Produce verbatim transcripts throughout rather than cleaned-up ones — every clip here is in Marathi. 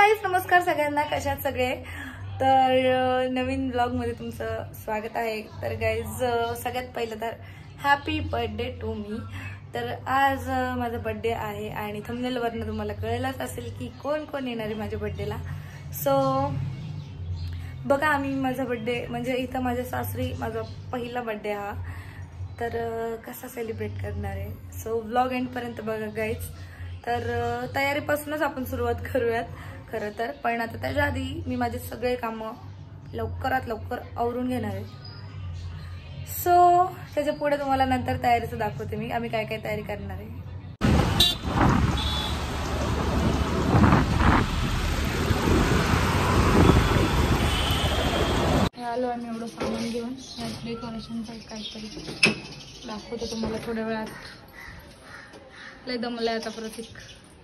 गाईज, नमस्कार सगळ्यांना. कशात सगळे? तर नवीन ब्लॉग मध्ये तुमचं स्वागत आहे. तर गाईज, सगळ्यात पहिलं तर हॅपी बर्थडे टू मी. तर आज माझा बर्थडे आहे आणि थंबनेल वरनं तुम्हाला कळलंच असेल की कोण कोण येणार आहे माझ्या बर्थडेला. सो बघा, आम्ही माझा बर्थडे म्हणजे इथं माझ्या सासरी माझा पहिला बर्थडे हा, तर कसा सेलिब्रेट करणार आहे. सो व्लॉग एंड पर्यंत बघा गाईज. तर तयारीपासूनच आपण सुरुवात करूयात खरं तर. पण आता त्याच्या आधी मी माझे सगळे कामं लवकरात लवकर आवरून घेणार आहे. सो त्याच्या पुढे तुम्हाला नंतर तयारीचं दाखवते मी, आम्ही काय काय तयारी करणार आहे. आलो आम्ही एवढं सामान घेऊन. डेकोरेशनचं काहीतरी दाखवते तुम्हाला थोड्या वेळात. लय दमलाय आता प्रतीक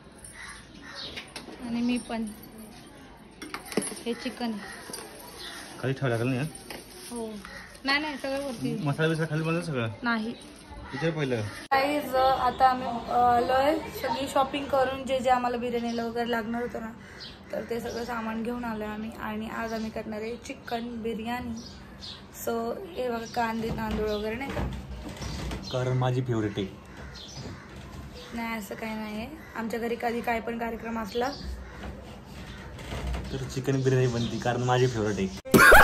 आणि मी पण. हे चिकन खाली ठेवलं लागेल ना? हो. नाही नाही, सगळं वरती. मसाला बिसा खाली बनलं सगळं? नाही, इथे पहिलं. गाईज, आता आम्ही आलोय सगळी शॉपिंग करून. जे जे आम्हाला बिर्याणीला वगैरे लागणार होतं ना, तर ते सगळं सामान घेऊन आलोय आम्ही. आणि आज आम्ही करणार आहे चिकन बिर्याणी. सो हे बघा, कांदे तांदूळ वगैरे नाही का, कारण माझी फेवरेट आहे. नाही असं काही नाही आहे. आमच्या घरी कधी काय पण कार्यक्रम असला तर चिकन बिर्याणी बनती, कारण माझी फेवरेट आहे.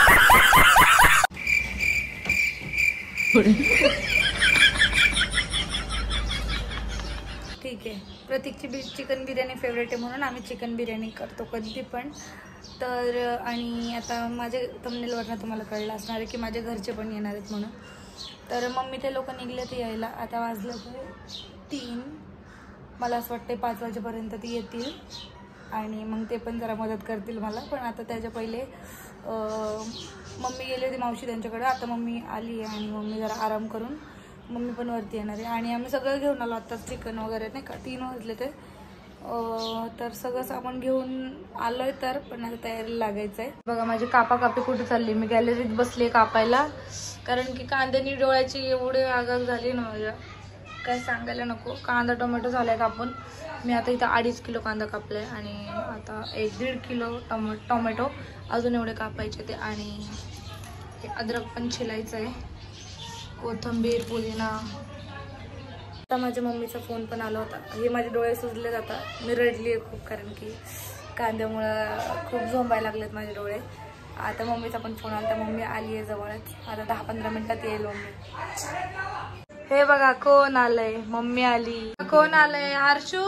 ठीक आहे, प्रतीकची बी चिकन बिर्याणी फेवरेट आहे म्हणून आम्ही चिकन बिर्याणी करतो कधी पण. तर आणि आता माझ्या थंबनेलवरनं तुम्हाला कळलं असणार आहे की माझे घरचे पण येणार आहेत म्हणून. तर मम्मी ते लोक निघले ते यायला. आता वाजलं तर तीन. मला असं वाटतं पाच वाजेपर्यंत ती येतील आणि मग ते पण जरा मदत करतील मला. पण आता त्याच्या पहिले मम्मी गेली होती मावशी त्यांच्याकडे. आता मम्मी आली आहे आणि मम्मी जरा आराम करून मम्मी पण वरती येणार आहे. आणि आम्ही सगळं घेऊन आलो आत्ताच, चिकन वगैरे नाही का. तीन वाजले ते. तर सगळं सामान घेऊन आलोय. तर पण आता तयारीला लागायचं आहे. बघा माझी कापा कापी कुठे चालली. मी गॅलरीत बसली कापायला, कारण की कांद्यानी डोळ्याची एवढी आगाग झाली ना माझ्या, काय सांगायला नको. कांदा टोमॅटो झालाय कापून. मी आता इथं अडीच किलो कांदा कापलाय आणि आता एक दीड किलो टोमॅ टोमॅटो अजून एवढे कापायचे ते. आणि हे अद्रक पण छिलायचं आहे, कोथिंबीर, पुदिना. आता माझ्या मम्मीचा फोन पण आला होता. हे माझे डोळे सुजले जातात. मी रडली आहे खूप, कारण की कांद्यामुळं खूप झोंबायला लागलेत माझे डोळे. आता मम्मीचा पण फोन आला. तर मम्मी आली आहे जवळच. आता दहा पंधरा मिनिटात येईल मम्मी. हे बघा कोण आलंय. मम्मी आली. कोण आलंय? हर्षू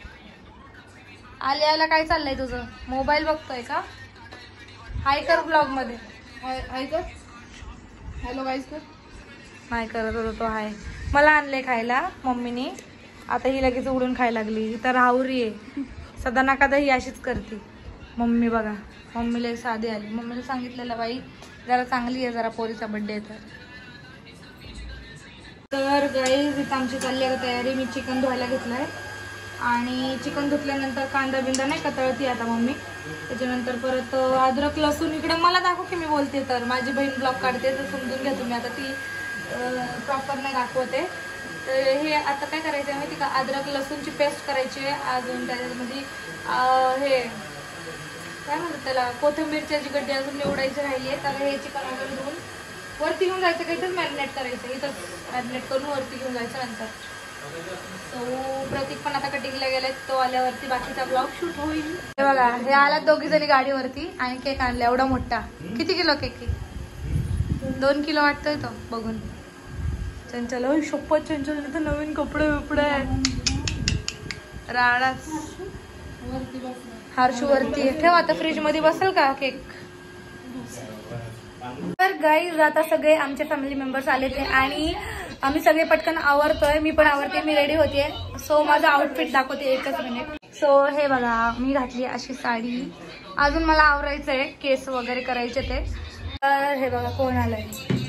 आली. आला काय चाललंय तुझं? मोबाईल बघतोय का? हाय कर ब्लॉग मध्ये. हाय कर. हॅलो गाईज कर. नाही करत होता तो हाय. मला आणलंय खायला मम्मीने. आता ही लगेच उडून खायला लागली. ही तर राहुरी आहे. सदा ना कदा ही अशीच करते मम्मी. बघा मम्मीला साधी आली. मम्मीला सांगितलेलं बाई जरा चांगली आहे, जरा पोरीचा बर्थडे आहे. तर गाईज, इथं आमची चालली आहे तयारी. मी चिकन धुवायला घेतलंय आणि चिकन धुतल्यानंतर कांदा बिंदा नाही का तळती आता मम्मी. त्याच्यानंतर परत अद्रक लसूण. इकडे मला दाखव की मी बोलते, तर माझी बहीण ब्लॉग काढते तर समजून घ्या तुम्ही. आता ती प्रॉपर नाही दाखवते. तर हे आता काय करायचं आहे माहिती का, अद्रक लसूणची पेस्ट करायची आहे. अजून त्याच्यामध्ये हे काय म्हणतात त्याला, कोथिंबीरची जी गड्डी अजून निवडायची राहिली आहे. तर हे चिकन वगैरे धुवून वरती घेऊन जायचं, काहीतरी मॅरिनेट करायचं. इथंच मॅरिनेट करून वरती घेऊन जायचं नंतर. सो प्रतीक पण आता कटिंगला गेलाय. तो आल्यावरती बाकीचा ब्लॉग शूट होईल. हे बघा, हे आलात दोघी जणी गाडीवरती आणि केक आणला एवढा मोठा. किती किलो केक? दोन किलो वाटतोय तो बघून. चंचल हो शपथ, चंचल तर नवीन कपडे बिपडे राडाच. हर्षू वरती ठेव. आता फ्रीज मध्ये बसेल का केक? तर गाईज, आता सगळे आमचे फॅमिली मेंबर्स आले ते आणि आम्ही सगळे पटकन आवरतोय. मी पण आवरते, मी रेडी होते. सो माझं आउटफिट दाखवते एकच मिनिट. सो हे बघा, मी घातली अशी साडी. अजून मला आवरायचंय, केस वगैरे करायचे ते. तर हे बघा कोण आलंय.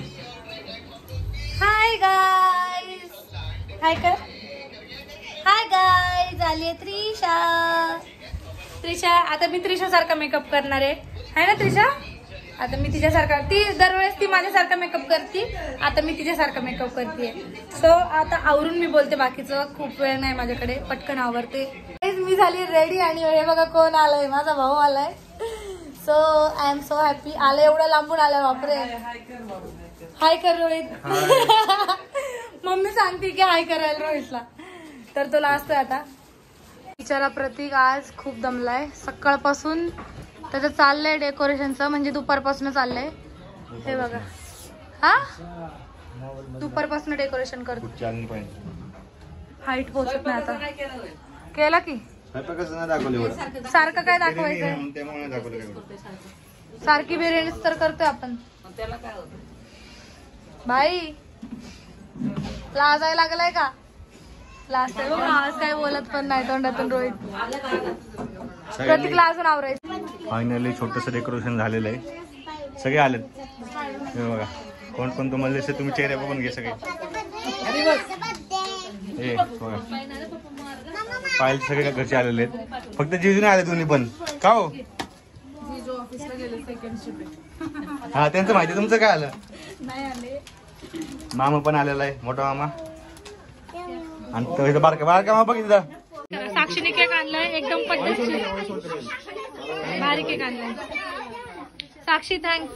हाय गाईज. हाय कर. Hi guys. आली आहे त्रिशा. त्रिशा आता मी त्रिशा सारखा मेकअप करणार आहे, है ना त्रिशा? आता मी तिच्यासारखा, ती दरवेळेस ती माझ्यासारखा मेकअप करते, आता मी तिच्यासारखा मेकअप करते. सो आता आवरून मी बोलते, बाकीचं खूप वेळ नाही माझ्याकडे, पटकन आवरते. मी झाली रेडी आणि हे बघा कोण आलाय, माझा भाऊ आलाय. So I am so happy. आलं एवढं लांबून आलाय, बापरे. हाय कर रोहित. मम्मी सांगते की हाय करायला रोहितला, तर तो असतोय आता. बिचारा प्रतीक आज खूप दमलाय सकाळपासून, त्याचं चाललंय डेकोरेशनचं, म्हणजे दुपारपासून चाललंय. हे बघा, हा दुपारपासून डेकोरेशन करतो. हाईट पोहोचत नाही आता. केला की सारखं काय दाखवायचं, सारखी बिर्याणीच तर करतोय आपण. भाई लाजायला लागलाय का? लास्ट आज काय बोलत पण नाही तोंडातून रोहित. प्रतीकला अजून आवरायचं. फायनली छोटस डेकोरेशन झालेलं आहे, सगळे आलेत. हे बघा कोण कोण तुम्हाला दिसते, तुम्ही चेहरे बघून घे सगळे. हे बघा पायल सगळे घरचे आलेले आहेत, फक्त जिजू नाही आले दोन्ही पण. का हो? हा त्यांचं माहिती, तुमचं काय आलं? मामा पण आलेला आहे, मोठा मामा. आणि तो बारका बारका मामा बघितला. साक्षीने केक आणलाय एकदम पद्धतशीर, भारी केक आणलाय. साक्षी थँक्स.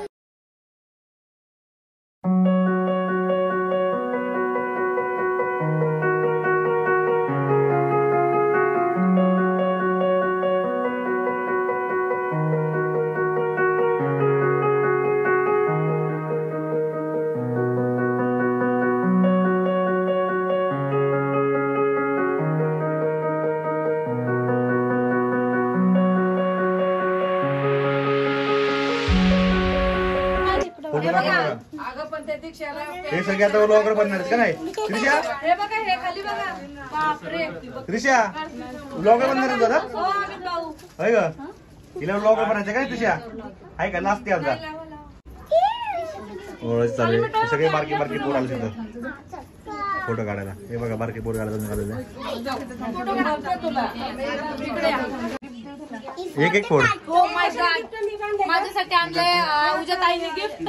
हे सगळे आता ब्लॉगर बनणार का नाही? त्रिशा हे बघा, हे खाली बघा. बापरे, त्रिशा ब्लॉगर बनणार आहे दादा, होय ग? तिला ब्लॉगर बनायचं काय त्रिशा? आहे का लास्ट आपला ओळख चालू आहे. सगळे बारके बारके पोर आले तिथं फोटो काढायला. हे बघा बारके पोर काढायला एक एक फोड. हो माय गॉड, माझ्यासाठी आणलंय उद्या ताईने गिफ्ट.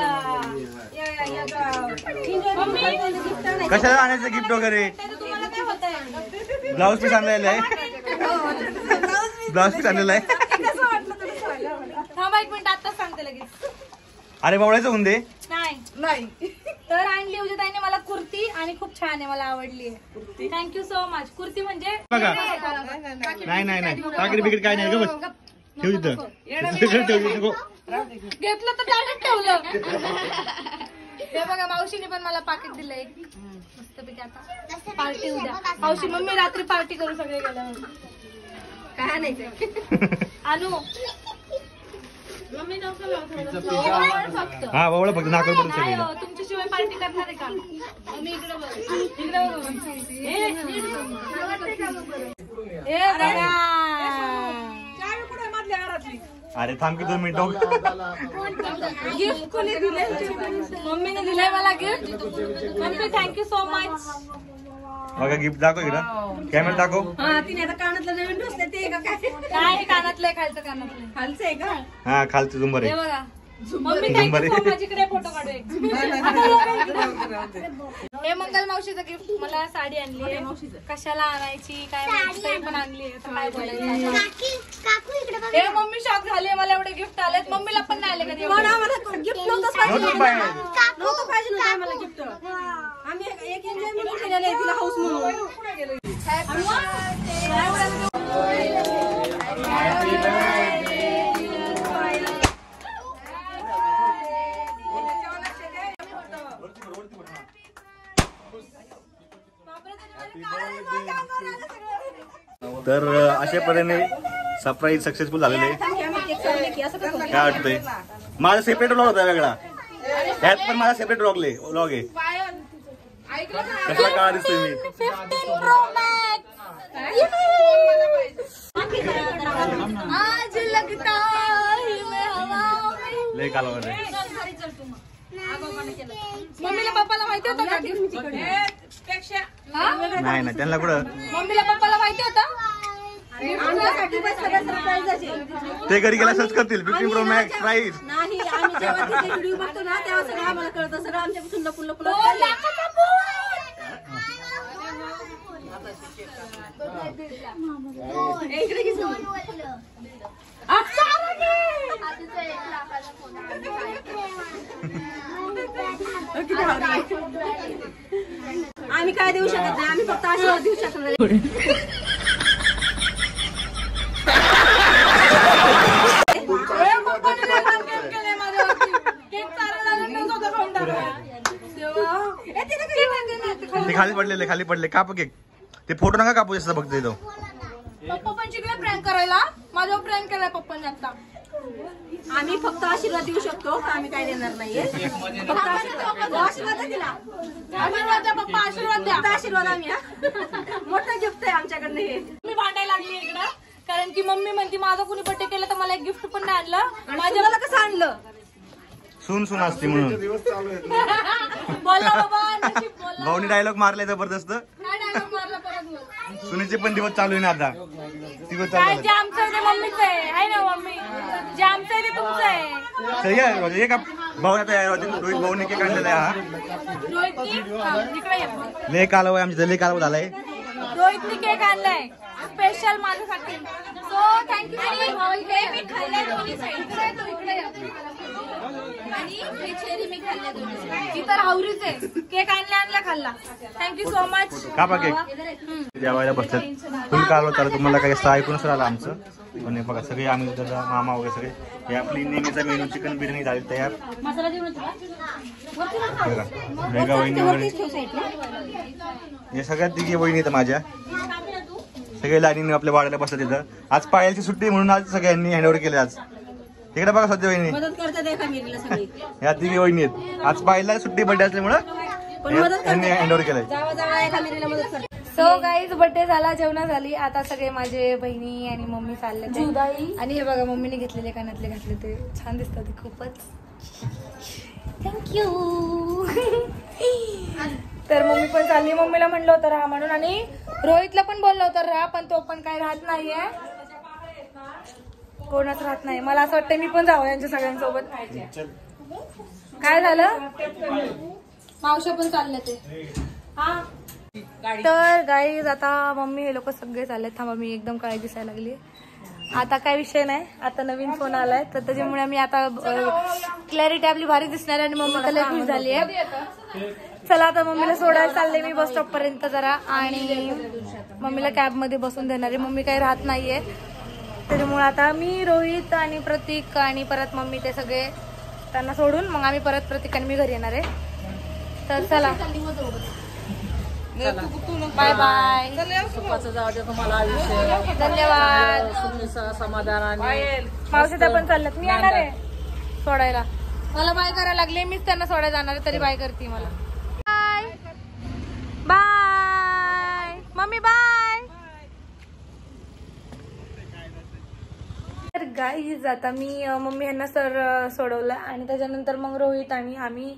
कशाला आणायचं गिफ्ट वगैरे? ब्लाऊज पीस आणलेलं आहे, ब्लाऊज पीस आणलेलं आहे. थांबा एक मिनिट, आताच सांगते लगेच. अरे बावळायचं होऊन दे. नाही नाही तर आणली उद्या ताईने मला कुर्ती, आणि खूप छान आहे, मला आवडली आहे. Thank you so much. कुर्ती म्हणजे बघा, नाही नाही नाही पाकिट बिकिट काय नाही. बघ ठेव इथं, घेतलं तर डायरेक्ट ठेवलं. हे बघा, मावशीने पण मला पाकिट दिलं एक मस्तपैकी. आता पार्टी उद्या. मावशी मम्मी रात्री पार्टी करू सगळे गेल्यावर. काय आणायचं आणू? मम्मी नको फक्त. हा बावळा फक्त नाकल पडून सगळे. तुमच्या शिवाय पार्टी करणार आहे का? मम्मी इकडे बघ, इकडे अरे थांब की दोन मिनिटं. गिफ्ट कोणी दिले? मम्मीने दिलंय मला gift. Mummy thank you so much. बघा गिफ्ट दाखव इकडं, कॅमेरा दाखव. तिने आता कानातलं नवीन ढोसले ते का काय? काय कानातलं खालचं कानातलं खालचं आहे का? हा खालचं झुंबर आहे. हे बघा मम्मी थँक्यू सो मच. इकडे फोटो काढू एक. हे मंगल मावशीचं गिफ्ट. मला साडी आणली आहे. कशाला आणायची काय माहिती, पण आणली आहे. काय बोलायचं. हे मम्मी शॉक झाले, मला एवढे गिफ्ट आलेत. मम्मीला पण नाही आले कधी गिफ्ट. नव्हतं पाहिजे ना मला गिफ्ट. आम्ही एक एन्जॉय म्हणून केलेलं आहे, तिला हाऊस म्हणून. तर अशा पद्धतीने सरप्राईज सक्सेसफुल झालेलं आहे. काय वाटतंय? माझा सेपरेट व्लॉग होता वेगळा, त्यात पण माझा सेपरेट व्लॉग व्लॉग आहे. कसला काळा दिसतोय मी. आज लगता लय कालवा रे. मम्मीला पप्पाला माहिती होतं का गिफ्ट? नाही नाही त्यांना कुठं. मम्मीला पप्पाला माहिती होतं? ते घरी गेला सर्च करतील फिफ्टीन प्रो मॅक्स प्राइस नाही. आम्ही जेव्हा तिथे व्हिडिओ बघतो ना तेव्हा सगळं आम्हाला कळतं. सगळं आमच्यापासून लपून लपून आम्ही काय देऊ शकत नाही. आम्ही फक्त आशीर्वाद देऊ शकणार. ते खाली पडलेले खाली पडले काप केक. ते फोटो नका कापू जास्त बघतो तो. पप्पा पण शिकले प्रँक करायला. माझ्यावर प्रँक केलाय पप्पांनी आता. आम्ही फक्त आशीर्वाद देऊ शकतो. आम्ही काय देणार नाहीये. फक्त आशीर्वाद दिला. आशीर्वाद द्या पप्पा. आशीर्वाद द्या. आशीर्वाद आम्ही मोठं गिफ्ट आहे आमच्याकडनं हे. मी भांडायला लागली इकडं कारण की मम्मी म्हणती माझा कुणी बर्थडे केला तर मला एक गिफ्ट पण नाही आणलं. माझ्या मला कसं आणलं. सून सून असते म्हणून बोलला बाबा. नशीब बोलला. भाऊनी डायलॉग मारलाय जबरदस्त. काय डायलॉग मारला परत बोल. सुनीचे पण दिवस चालू आहे ना आता. दिवस काय चालू जे आमचं आहे ते मम्मीचं आहे. आहे ना मम्मी. जे आमचं आहे ते तुमचं आहे. सही आहे. एक भाऊ आता रोहित भाऊने केक आणलेला आहे हा. रोहितनी हा, इकडे ये. लय कालव आहे आमच्या लय कालव झालाय. रोहितनी केक आणलाय स्पेशल माझ्यासाठी. So thank you. मी खाल्लाय दोन्ही साईड. तू इकडे ये. आणि हे चेरी मी खाल्ल्या दोन्ही. ती तर हावरीच आहे. केक आणल्या आणल्या खाल्ला. Thank you so much. कापा केक. जेवायला बसतात फुल कालव चालू. तुम्हाला काही असं ऐकूनच राहिलं आमचं. पण बघा सगळे आम्ही दादा मामा वगैरे सगळे हे आपली नेहमीचा मेनू चिकन बिर्याणी झाली तयार. मसाला देऊ तुला. बघा मेगा वहिनी वगैरे हे सगळ्यात तिघी वहिनी आहेत माझ्या. सगळे लाईनीने आपल्या वाड्याला बसतात तिथं. आज पायलची सुट्टी म्हणून आज सगळ्यांनी हँडओव्हर केले. आज तिकडे बघा सध्या वहिनी मदत करतात एका मिरीला सगळी. ह्या तिघी वहिनी आहेत. आज पायलला सुट्टी बर्थडे असल्यामुळं यांनी हँडओव्हर केलंय. जावा जावा एका मिरीला मदत करतात. सो गाईज बर्थडे झाला. जेवण झाली. आता सगळे माझे बहिणी आणि मम्मी चालले. आणि हे बघा मम्मीने घेतलेले कानातले घातले ते छान दिसतात. ते खूपच थँक्यू. तर मम्मी पण चालली. मम्मीला म्हणलं होतं राहा म्हणून आणि रोहितला पण बोललं होतं राहा पण तो पण काही राहत नाहीये. कोणच राहत नाही. मला असं वाटतं मी पण जावं यांच्या सगळ्यांसोबत. काय झालं मावशी पण चालले ते. हा तर गाईज आता मम्मी हे लोक सगळे चाललेत. थांबा मी एकदम काळी दिसायला लागली. आता काय विषय नाही. आता नवीन फोन आलाय तर त्याच्यामुळे मी आता क्लॅरिटी आपली भारी दिसणार आहे आणि मम्मी तर लय खुश झाली आहे. चला आता मम्मीला सोडायला चालले मी बस स्टॉप पर्यंत जरा आणि मम्मीला कॅब मध्ये बसून देणार आहे. मम्मी काही राहत नाहीये त्याच्यामुळे आता मी रोहित आणि प्रतीक आणि परत मम्मी ते सगळे त्यांना सोडून मग आम्ही परत प्रतीक आणि मी घरी येणार आहे. तर चला बाय बाय. धन्यवाद. मावशी पण चालल्यात. मी येणार आहे सोडायला. मला बाय करायला लागले. मीच त्यांना सोडायला जाणार आहे तरी बाय करते मला. Bye bye mummy bye. तर गाईज आता मी मम्मी यांना सर सोडवलं आणि त्याच्यानंतर मग रोहित आणि आम्ही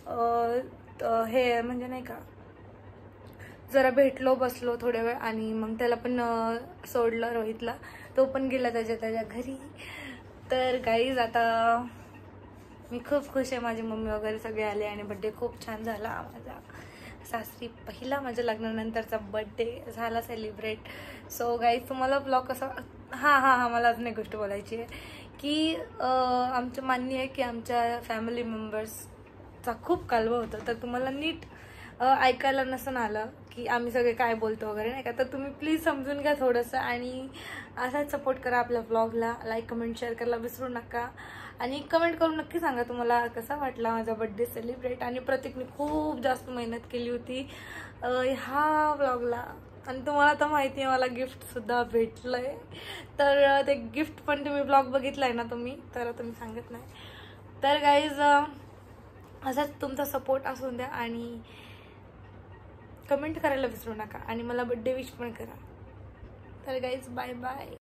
हे म्हणजे नाही का जरा भेटलो बसलो थोड्या वेळ आणि मग त्याला पण सोडलं रोहितला. तो पण गेला त्याच्या त्याच्या घरी. तर गाईज आता मी खूप खुश आहे. माझी मम्मी वगैरे सगळे आले आणि बड्डे खूप छान झाला. माझा सासरी पहिला माझ्या लग्नानंतरचा बड्डे झाला सेलिब्रेट. सो गाईज तुम्हाला ब्लॉग कसा. हां हां हां मला अजून एक गोष्ट बोलायची आहे की आमचं मान्य आहे की आमच्या फॅमिली मेंबर्सचा खूप कालवा होता. तर तुम्हाला नीट ऐकायला नसून आलं की आम्ही सगळे काय बोलतो वगैरे नाही का. तर तुम्ही प्लीज समजून घ्या थोडंसं आणि असाच सपोर्ट करा आपल्या ब्लॉगला. लाईक कमेंट शेअर करायला विसरू नका आणि कमेंट करून नक्की सांगा तुम्हाला कसा वाटला माझा बर्थडे सेलिब्रेट. आणि प्रतीकने खूप जास्त मेहनत केली होती ह्या ब्लॉगला आणि तुम्हाला तर माहिती आहे मला गिफ्टसुद्धा भेटलंय. तर ते गिफ्ट पण तुम्ही ब्लॉग बघितलाय ना तुम्ही तर तुम्ही सांगत नाही. तर गाईज असाच तुमचा सपोर्ट असून द्या आणि कमेंट करायला विसरू नका आणि मला बर्थडे विश पण करा. तर गाईज बाय बाय.